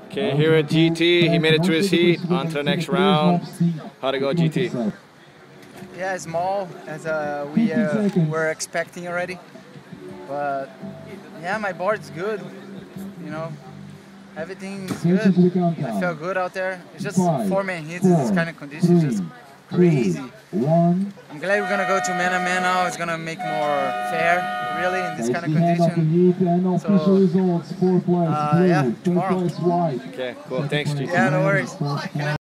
Okay, here at GT, he made it to his heat, on to the next round. How'd it go, GT? Yeah, small, as we were expecting already. But yeah, my board's good, you know. Everything's good. I felt good out there. It's just 4-man hits in this kind of conditions, just crazy. I'm glad we're gonna go to man-on-man now. It's gonna make more fair, really, in this kind of condition. So, yeah, tomorrow. Okay, cool. Thanks, GT. Yeah, no worries.